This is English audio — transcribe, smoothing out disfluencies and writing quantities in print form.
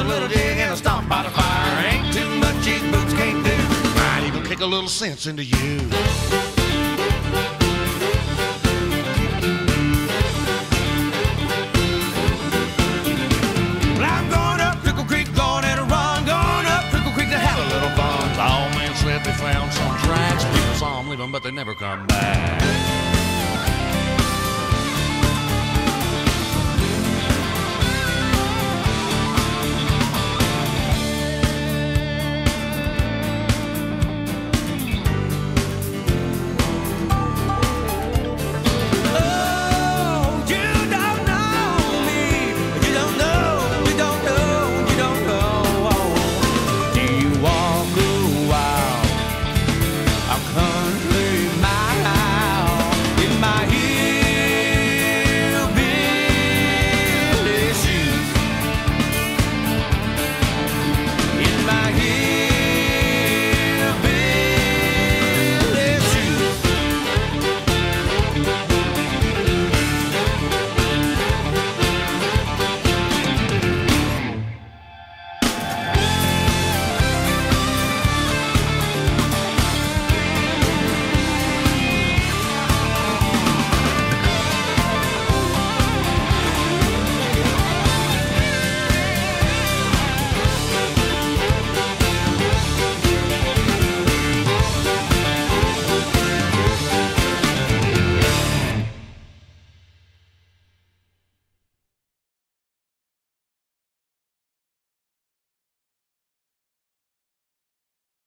little jig and a stomp by the fire. Ain't too much these boots can't do. Might even kick a little sense into you. Well, I'm going up Pickle Creek, going at a run, going up Pickle Creek to have a little fun. All men said they found some tracks. People saw them leaving, but they never come back.